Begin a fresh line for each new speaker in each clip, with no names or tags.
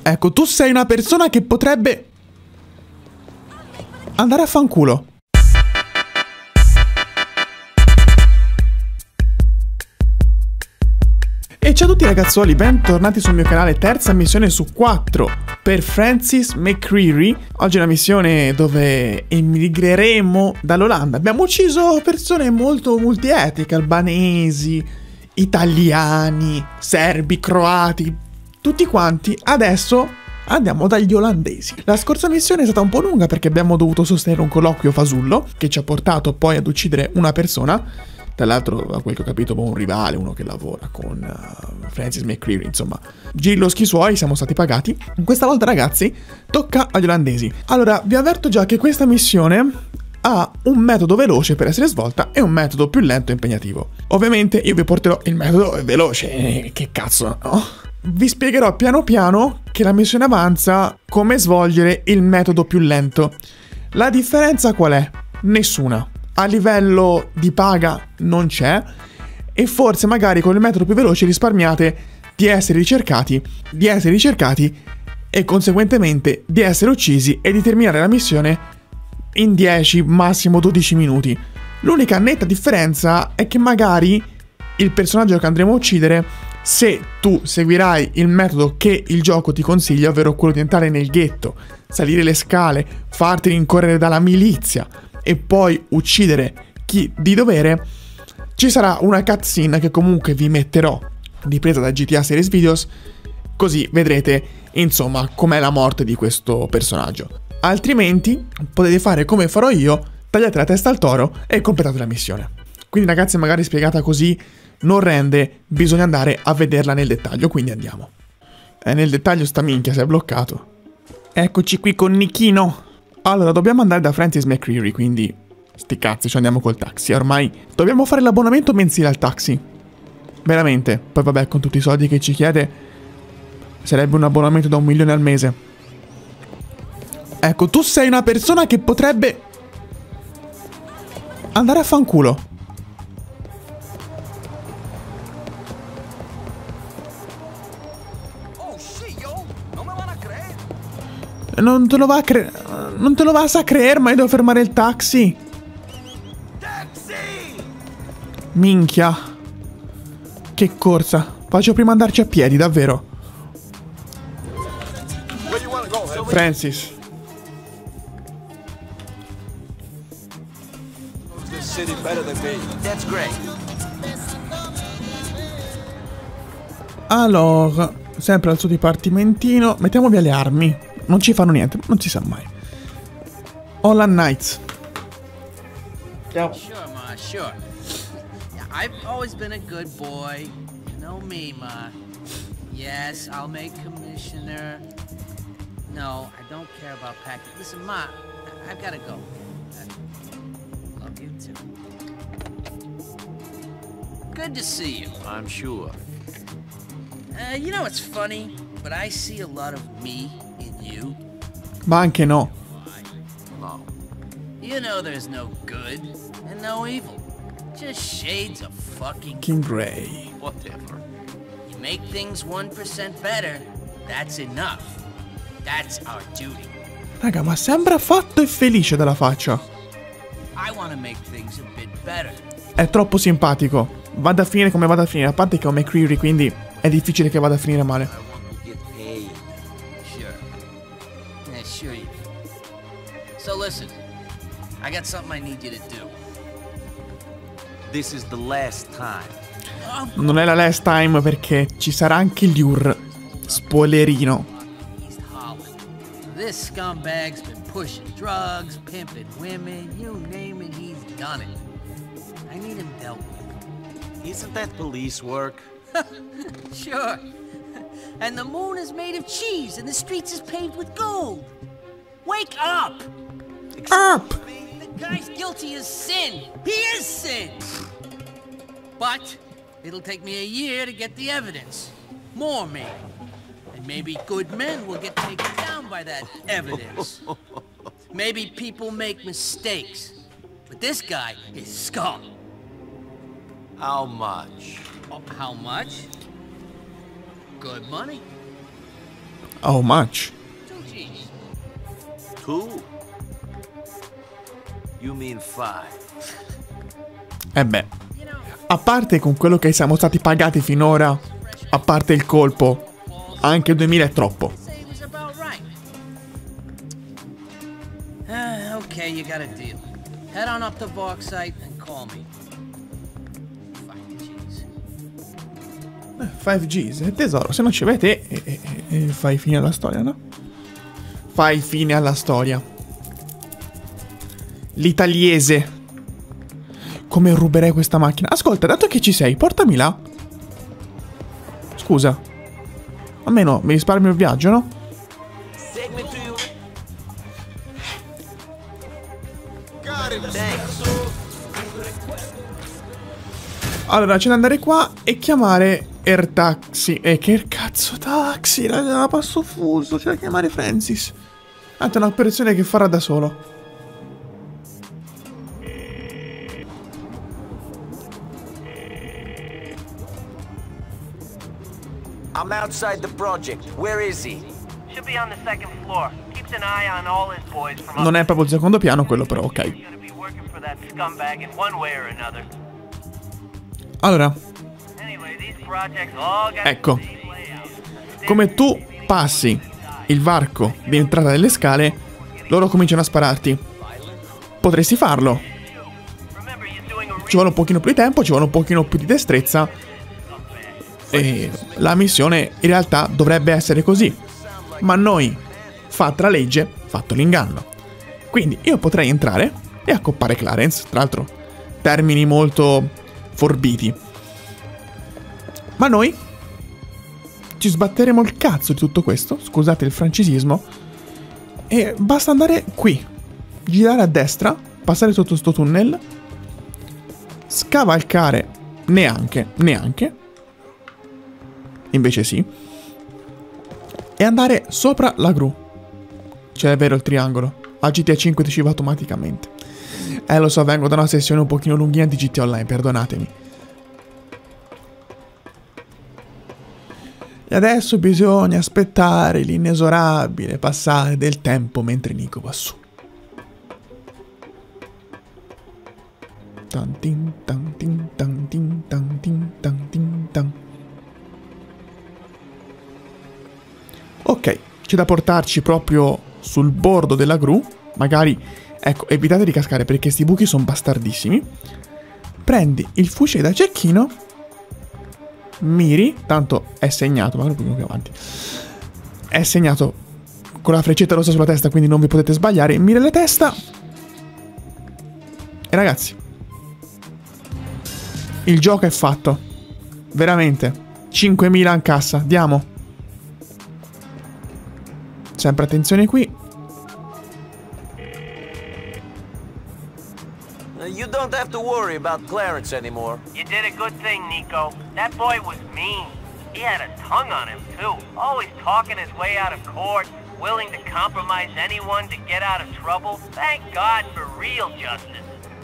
Ecco, tu sei una persona che potrebbe andare a fanculo. E ciao a tutti ragazzuoli, bentornati sul mio canale. Terza missione su 4 per Francis McCreary. Oggi è una missione dove emigreremo dall'Olanda. Abbiamo ucciso persone molto multietniche, albanesi, italiani, serbi, croati, tutti quanti. Adesso andiamo dagli olandesi. La scorsa missione è stata un po' lunga perché abbiamo dovuto sostenere un colloquio fasullo che ci ha portato poi ad uccidere una persona. Tra l'altro, da quel che ho capito, un rivale, uno che lavora con Francis McCreary, insomma. Giri loschi suoi, siamo stati pagati. Questa volta, ragazzi, tocca agli olandesi. Allora, vi avverto già che questa missione ha un metodo veloce per essere svolta e un metodo più lento e impegnativo. Ovviamente io vi porterò il metodo veloce, che cazzo, no? Vi spiegherò piano piano che la missione avanza come svolgere il metodo più lento. La differenza qual è? Nessuna. A livello di paga non c'è e forse magari con il metodo più veloce risparmiate di essere ricercati e conseguentemente di essere uccisi e di terminare la missione in 10, massimo 12 minuti. L'unica netta differenza è che magari il personaggio che andremo a uccidere, se tu seguirai il metodo che il gioco ti consiglia, ovvero quello di entrare nel ghetto, salire le scale, farti rincorrere dalla milizia e poi uccidere chi di dovere, ci sarà una cutscene che comunque vi metterò, ripresa da GTA Series Videos, così vedrete insomma com'è la morte di questo personaggio. Altrimenti potete fare come farò io, tagliate la testa al toro e completate la missione. Quindi ragazzi, magari spiegata così non rende, bisogna andare a vederla nel dettaglio, quindi andiamo. Nel dettaglio sta minchia, si è bloccato. Eccoci qui con Nichino. Allora, dobbiamo andare da Francis McCreary, quindi sti cazzi, ci andiamo col taxi. Ormai dobbiamo fare l'abbonamento mensile al taxi. Veramente. Poi vabbè, con tutti i soldi che ci chiede, sarebbe un abbonamento da 1 milione al mese. Ecco, tu sei una persona che potrebbe andare a fanculo. Non te lo vas a creere, ma io devo fermare il taxi. Minchia. Che corsa. Faccio prima andarci a piedi, davvero. Francis. Allora, sempre al suo dipartimentino. Mettiamo via le armi. Non ci fanno niente, non si sa mai. Holland Knights. Ciao.
Sure, Ma, sure. Yeah, I've always been a good boy. You know me, Ma. Yes, I'll make commissioner. No, I don't care about packing. Listen, Ma, I've got to go. Love you too. Good to see you.
I'm sure.
You know, it's funny, but I see a lot of me in you.
Ma anche no.
No.
You know there's no good and no evil. Just shades of fucking
King Gray.
Whatever.
You make things 1% better, that's enough. That's our duty.
Raga, ma sembra fatto e felice dalla faccia.
I want to make things a bit better.
È troppo simpatico. Vada a finire come vada a finire. A parte che ho McCreary, quindi è difficile che vada a finire male.
I want to get paid.
Sure. Yeah, sure you do. So listen, I got something I need you to do.
This is the last time.
Non è la last time perché ci sarà anche Lure. Spoilerino.
East Holland. This scumbag's been pushing drugs, pimping women, you name it, he's done it. I need him dealt with.
Isn't that police work?
Sure. And the moon is made of cheese and the streets is paved with gold. Wake up!
Up!
The guy's guilty as sin. He is sin. But it'll take me a year to get the evidence. More maybe. And maybe good men will get taken down by that evidence. Maybe people make mistakes. But this guy is scum.
How much?
Oh, how much? Good money.
How much?
2 G's.
2? You mean 5?
E beh, a parte con quello che siamo stati pagati finora, a parte il colpo, anche 2000 è troppo.
Say it was about right. Okay, you got a deal. Head on up to Bauxite and call me. 5 G's.
5 G's, tesoro, se non ci vai te, fai fine alla storia, no? Fai fine alla storia. L'italiese. Come ruberei questa macchina? Ascolta, dato che ci sei, portami là. Scusa. Almeno mi risparmio il viaggio, no? Allora, c'è da andare qua e chiamare Air Taxi. E che cazzo taxi? La passo fuso, c'è da chiamare Francis. Tanto è un'operazione che farà da solo.
I'm outside the project. Where is he?
Should be on the second floor. Keeps an eye on all his boys from
Non è proprio il secondo piano quello, però, ok.
He's gonna be working for that scumbag in one way or another.
Allora,
Anyway, these projects all got
ecco.
the same layout.
Come tu passi il varco di entrata delle scale, loro cominciano a spararti. Potresti farlo.
Remember, you're doing a
Ci vuole un pochino più di tempo, ci vuole un pochino più di destrezza. E la missione in realtà dovrebbe essere così. Ma noi, fatta la legge, fatto l'inganno. Quindi io potrei entrare e accoppare Clarence. Tra l'altro, termini molto forbiti. Ma noi ci sbatteremo il cazzo di tutto questo. Scusate il francesismo. E basta andare qui, girare a destra, passare sotto sto tunnel, scavalcare neanche. Invece sì. E andare sopra la gru. Cioè è vero il triangolo. A GTA 5 ti ci va automaticamente. Lo so, vengo da una sessione un pochino lunghina di GTA Online, perdonatemi. E adesso bisogna aspettare l'inesorabile passare del tempo mentre Nico va su. Tan tin tan tin tan tin tan tin tan tin tan. Ok, c'è da portarci proprio sul bordo della gru. Magari, ecco, evitate di cascare perché sti buchi sono bastardissimi. Prendi il fucile da cecchino. Miri, tanto è segnato, magari un po' più avanti. È segnato con la freccetta rossa sulla testa, quindi non vi potete sbagliare. Mira la testa. E ragazzi, il gioco è fatto. Veramente. 5.000 in cassa, diamo. Sempre attenzione qui.
You don't have to worry about Clarence anymore.
You did a good thing, Nico. That boy was mean. He had a tongue on him, too. Always talking his way out of court, willing to compromise anyone to get out of trouble. Thank God for real justice.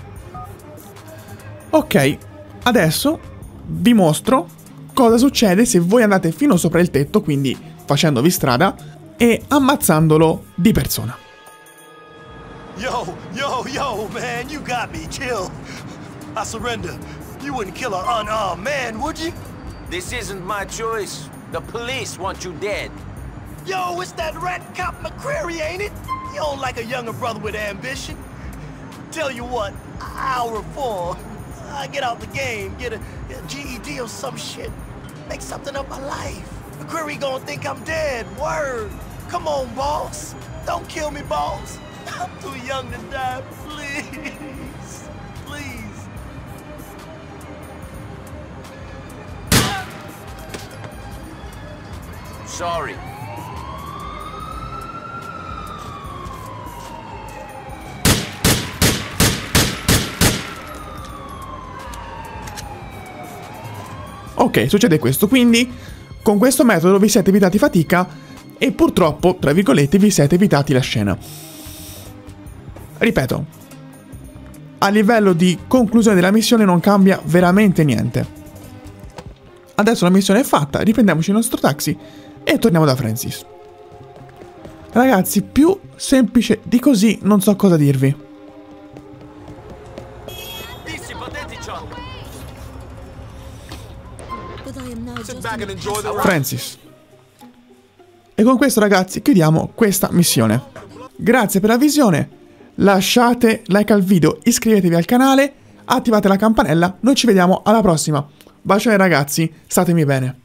Ok, adesso vi mostro cosa succede se voi andate fino sopra il tetto, quindi facendovi strada e ammazzandolo di persona.
Yo, man, you got me. Chill. I surrender. You wouldn't kill an unarmed man, would you?
This isn't my choice. The police want you dead.
Yo, it's that rat cop McCreary, ain't it? You don't like a younger brother with ambition. Tell you what, I'll reform. I get out the game, get a GED or some shit. Make something of my life. McCreary gonna think I'm dead. Word. Come on, boss. Don't kill me, boss. I'm too young to die, please. Please.
Sorry.
Ok, succede questo, quindi con questo metodo vi siete evitati fatica e purtroppo, tra virgolette, vi siete evitati la scena. Ripeto, a livello di conclusione della missione non cambia veramente niente. Adesso la missione è fatta, riprendiamoci il nostro taxi e torniamo da Francis. Ragazzi, più semplice di così non so cosa dirvi. Francis. E con questo, ragazzi, chiudiamo questa missione. Grazie per la visione. Lasciate like al video, iscrivetevi al canale, attivate la campanella. Noi ci vediamo alla prossima. Bacione ragazzi, statemi bene.